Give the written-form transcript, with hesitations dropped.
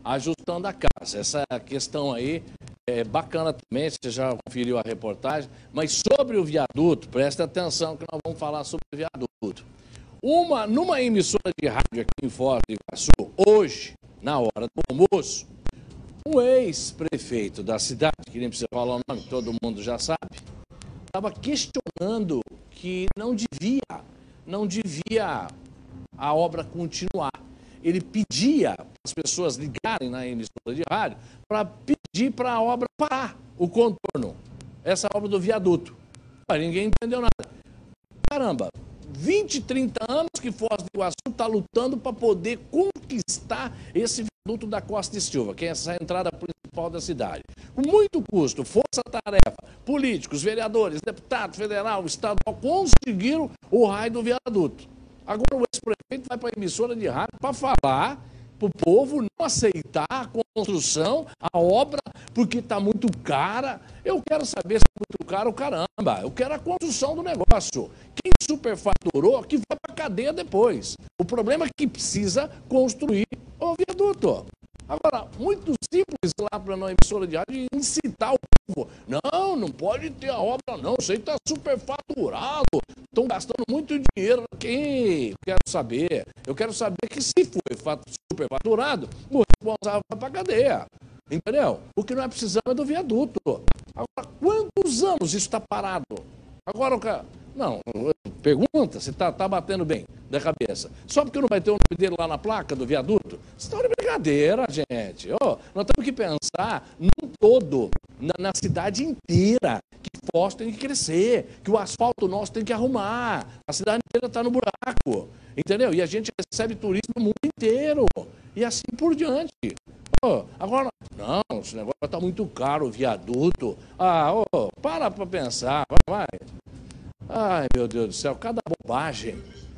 ajustando a casa. Essa questão aí é bacana também, você já conferiu a reportagem, mas sobre o viaduto, presta atenção que nós vamos falar sobre o viaduto. Numa emissora de rádio aqui em Foz do Iguaçu, hoje, na hora do almoço, um ex-prefeito da cidade, que nem precisa falar o nome, todo mundo já sabe, estava questionando que não devia a obra continuar. Ele pedia para as pessoas ligarem na emissora de rádio para pedir para a obra parar, o contorno, essa obra do viaduto. Mas ninguém entendeu nada. Caramba, 20, 30 anos que Foz do Iguaçu está lutando para poder conquistar esse viaduto da Costa e Silva, que é essa entrada principal da cidade. Com muito custo, força-tarefa, políticos, vereadores, deputados, federal, estadual, conseguiram o raio do viaduto. Agora o ex-prefeito vai para a emissora de rádio para falar para o povo não aceitar a construção, a obra, porque está muito cara. Eu quero saber se é muito caro, caramba. Eu quero a construção do negócio. Quem superfaturou, que vai para a cadeia depois. O problema é que precisa construir o viaduto. Agora, muito simples lá para a emissora de rádio incitar o povo. Não pode ter a obra não, isso aí está superfaturado. Estão gastando muito dinheiro aqui. Eu quero saber que se foi superfaturado, o responsável vai para a cadeia. Entendeu? O que nós precisamos é do viaduto. Agora, quantos anos isso está parado? Agora o cara... Não, pergunta se está batendo bem da cabeça. Só porque não vai ter o nome dele lá na placa do viaduto? Você está de brincadeira, gente. Nós temos que pensar num todo, na cidade inteira, que Foz tem que crescer, que o asfalto nosso tem que arrumar. A cidade inteira está no buraco, entendeu? E a gente recebe turismo no mundo inteiro. E assim por diante. Agora, não, esse negócio está muito caro, o viaduto. Para pensar, vai. Ai, meu Deus do céu, cada bobagem.